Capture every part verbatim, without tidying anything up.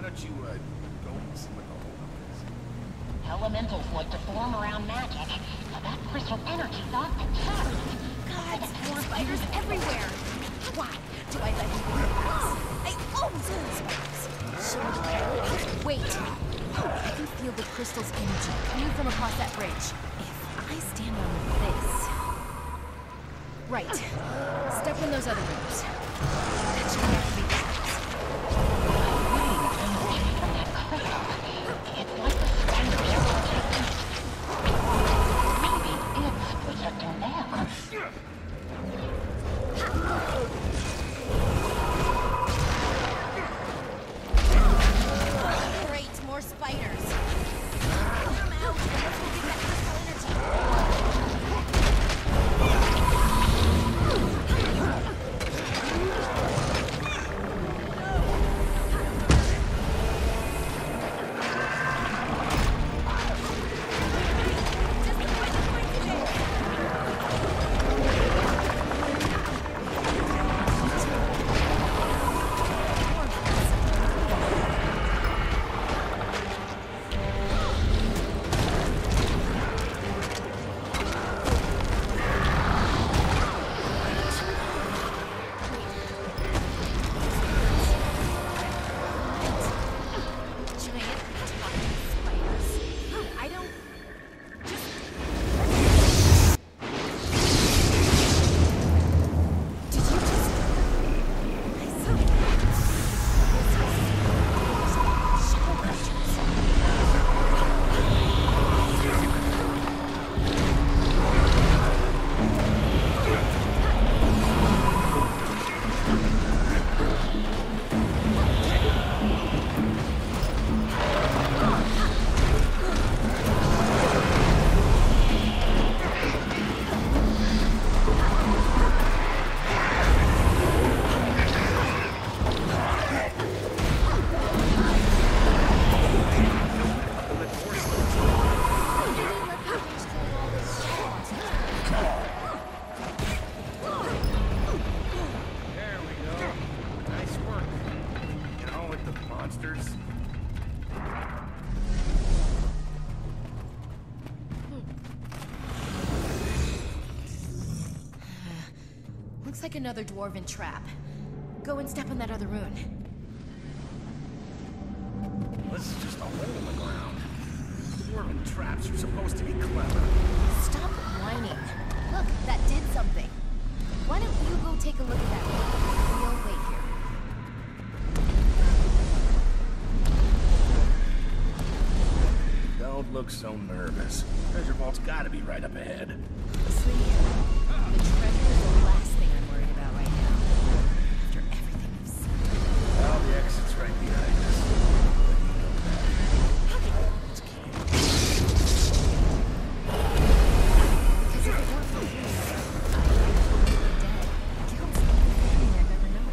don't you, uh, go and see what the holdup is? Elementals like to form around magic, but that crystal energy's off the chart. God, more spiders everywhere! Why do I let you do this? I always lose spiders! Wait! I can feel the crystal's energy coming from across that bridge. If I stand on this... Right. Step in those other rooms. That should activate the traps. Energy from that crystal. It's like the spiders are protecting. Maybe it's protecting them. Great, more spiders. Come out, let's go get that crystal energy. Looks like another dwarven trap. Go and step on that other rune. This is just a hole in the ground. Dwarven traps are supposed to be clever. Stop whining. Look, that did something. Why don't you go take a look at that one? We'll wait here. Don't look so nervous. Treasure vault's gotta be right up ahead. Honestly, the treasure is the last thing I'm worried about right now. After everything I've seen. Well, the exit's right behind us. But you know that. Let's keep it. Because if it weren't for you, I would be dead. Killed some of the family I've ever known.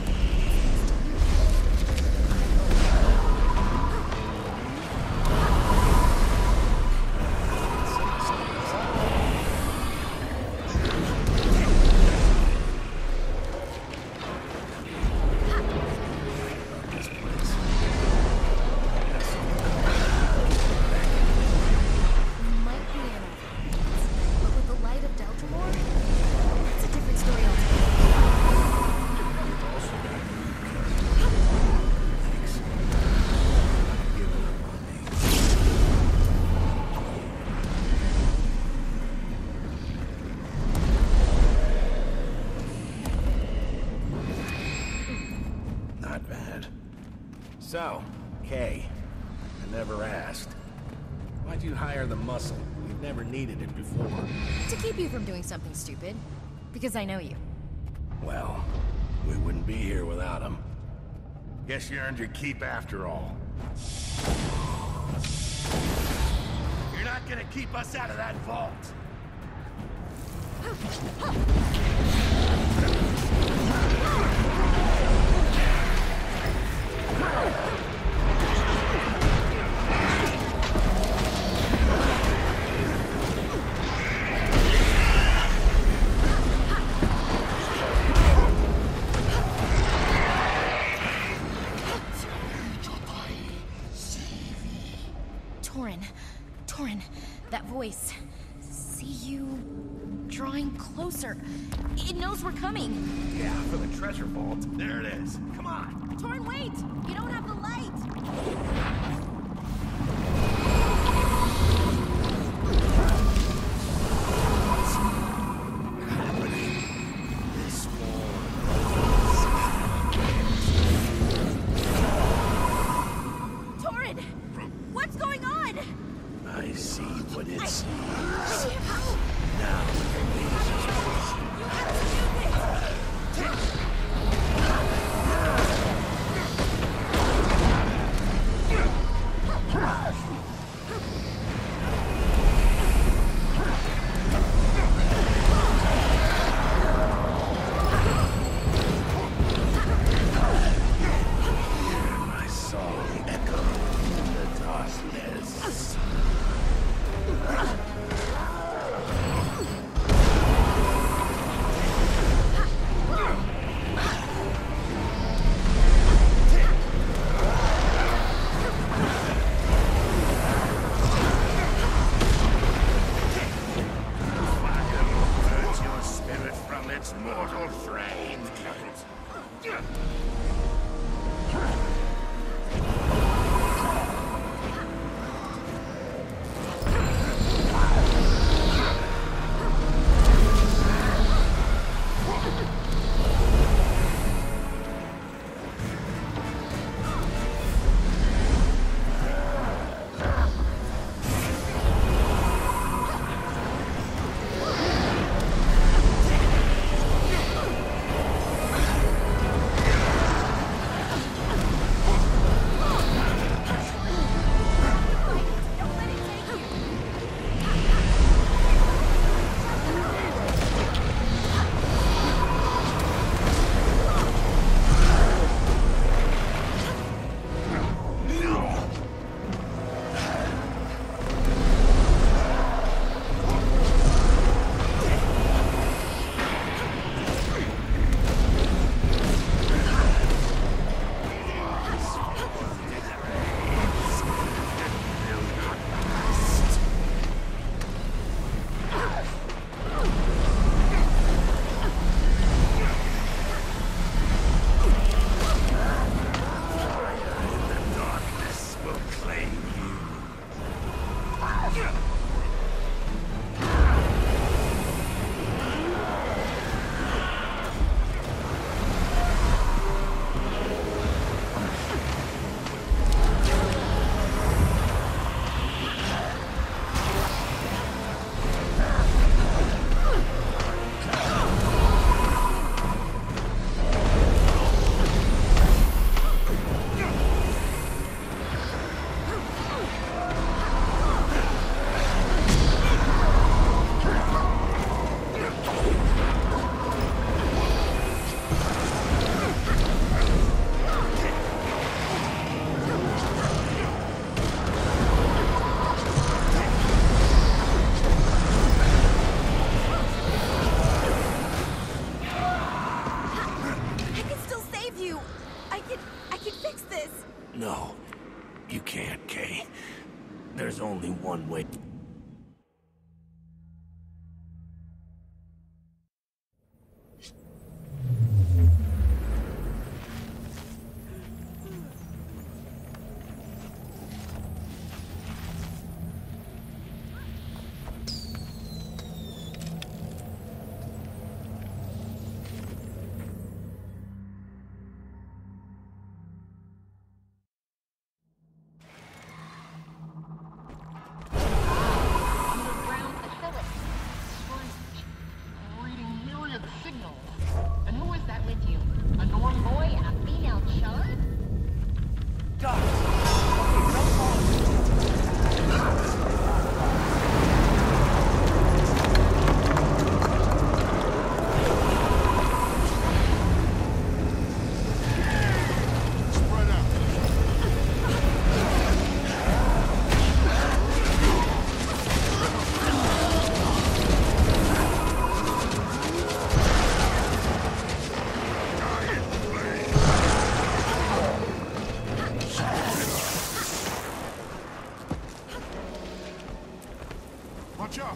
So, Kay, I never asked. Why'd you hire the muscle? You've never needed it before. To keep you from doing something stupid. Because I know you. Well, we wouldn't be here without him. Guess you earned your keep after all. You're not gonna keep us out of that vault! see you drawing closer. It knows we're coming. Yeah, for the treasure vault. There it is. Come on. Torn, wait! You don't have the light! Torrid! What's going on? I see what it sees. I need help! Now, You have to do this!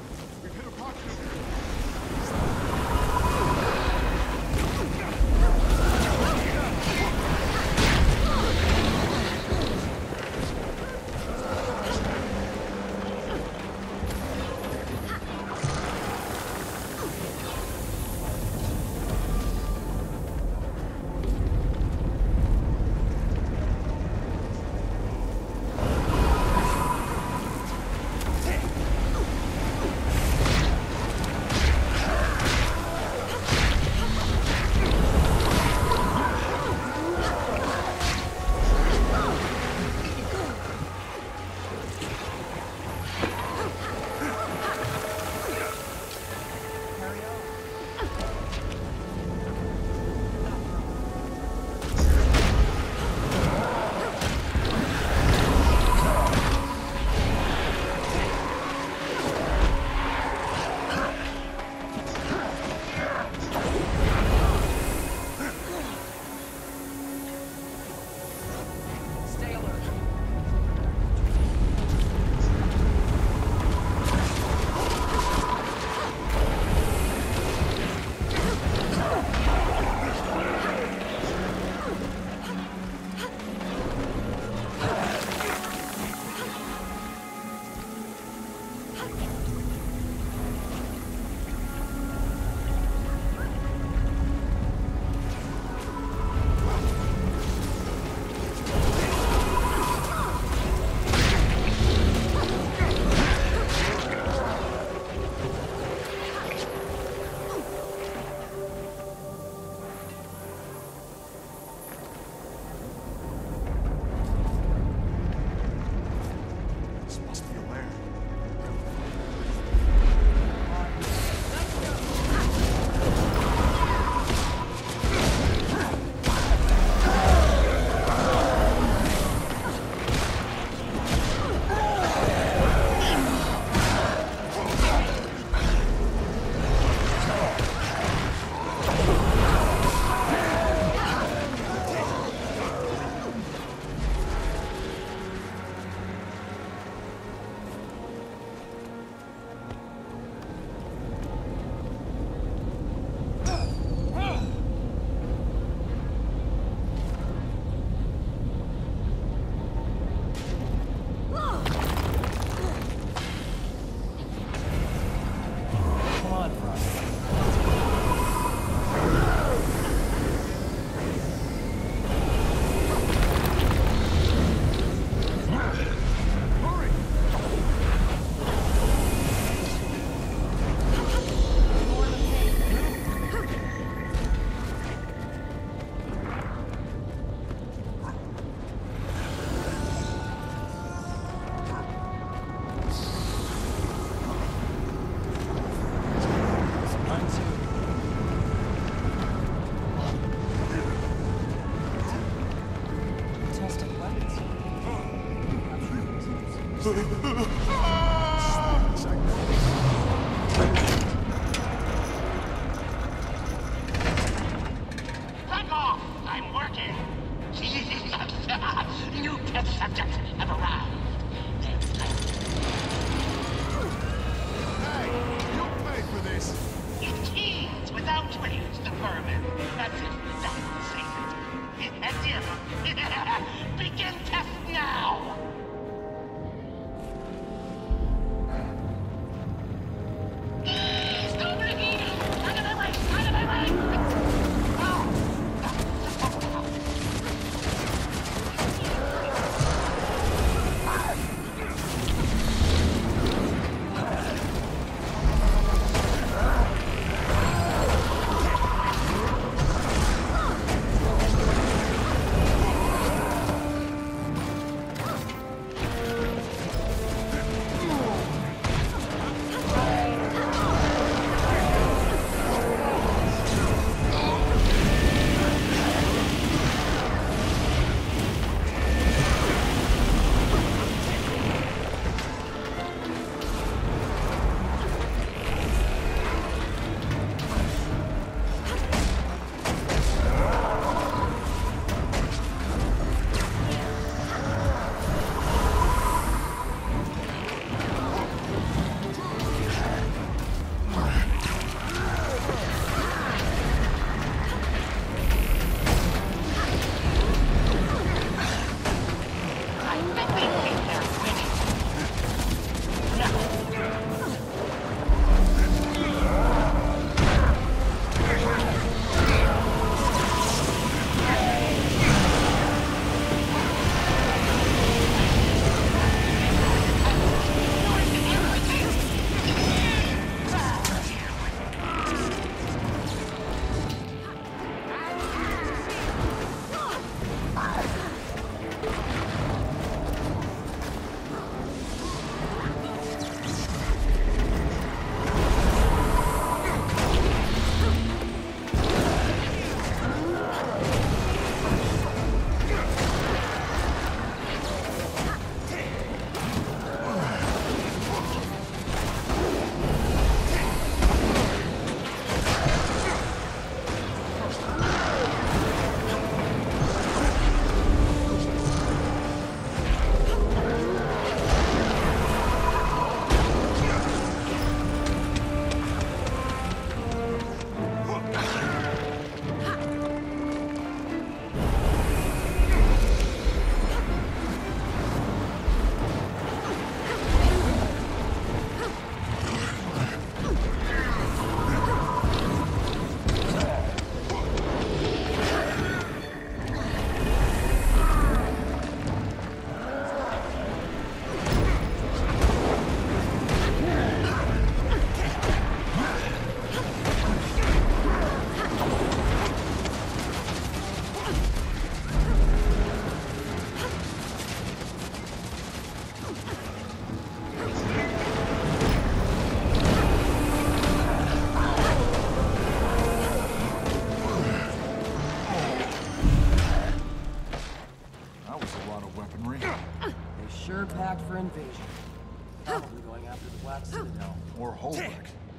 We've hit a pocket.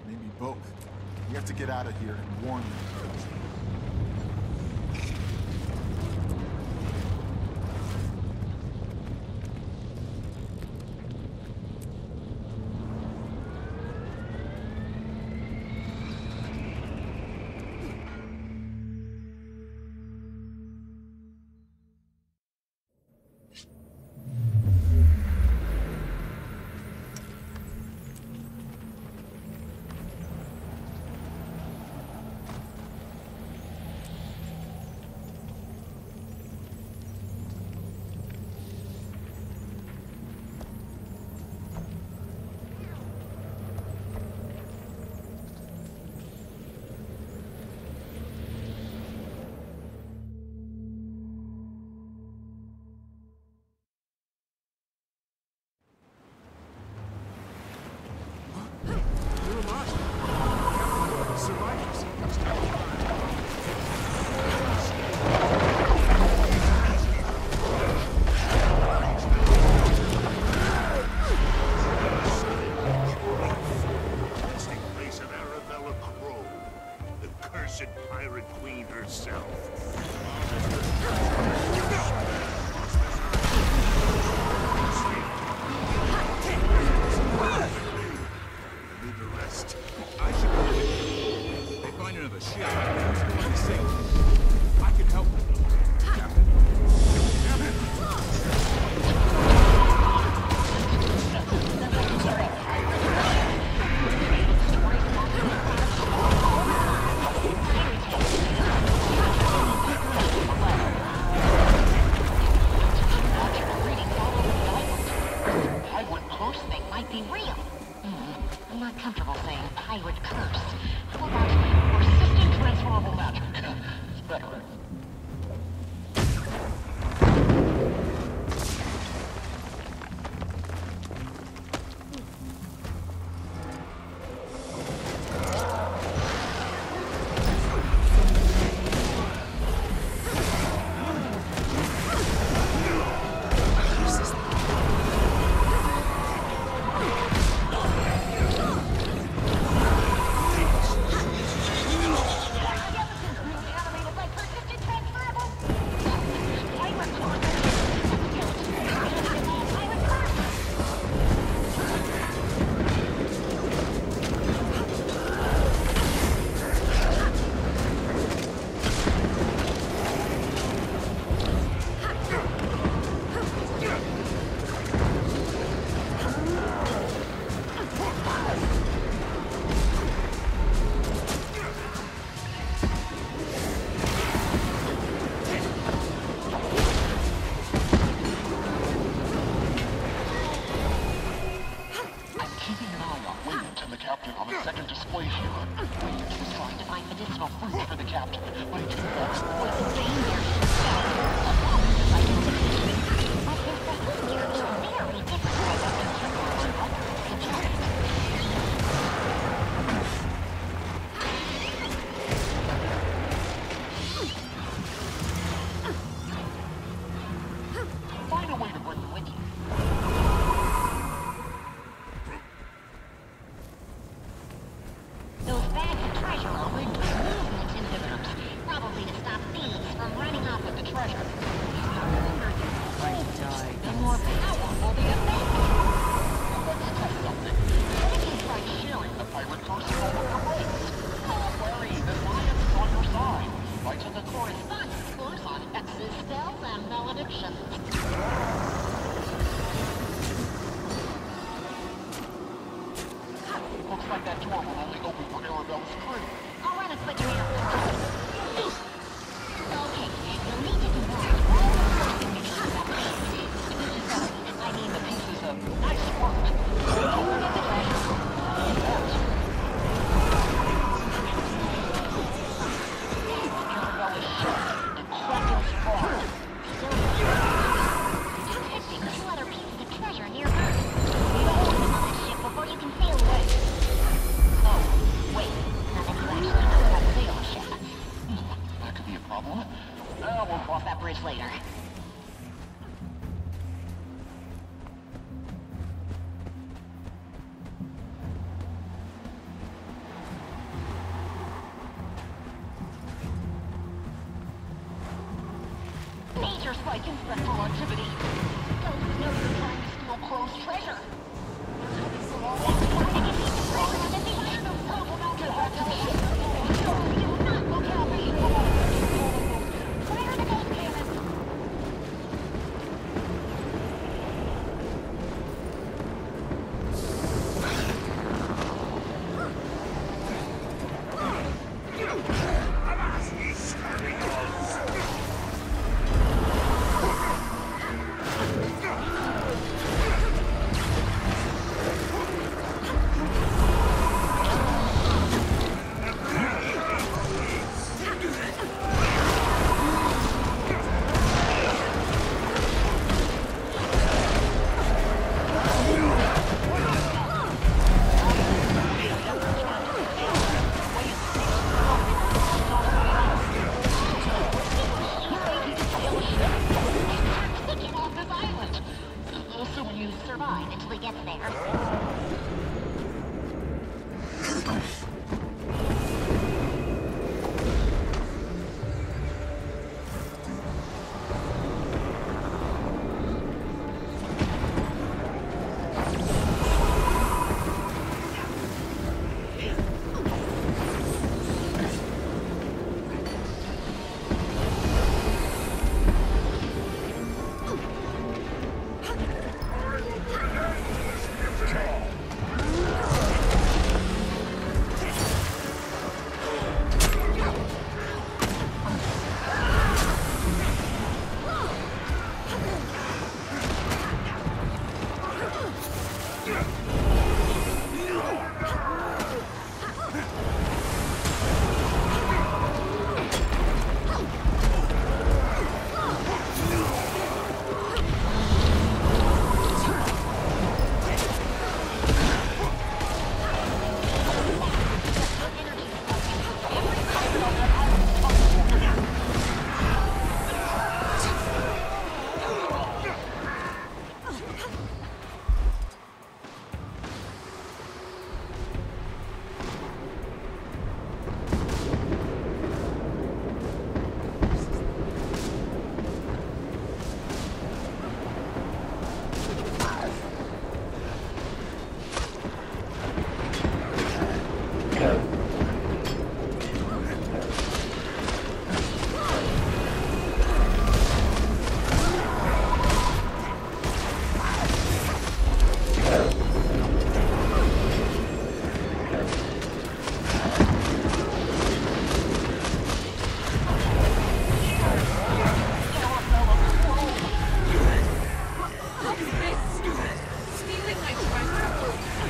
Maybe both. We have to get out of here and warn them. spike in spectral activity. Ghosts know you're trying to steal Chloe's treasure. They're coming from all outside and you need to throw them in the beach. Get back to the ship. No, do not look out me. Fire the ghost cannon. Survive until he gets there.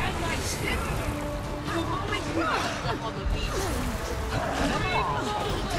Up on the beach. Come on.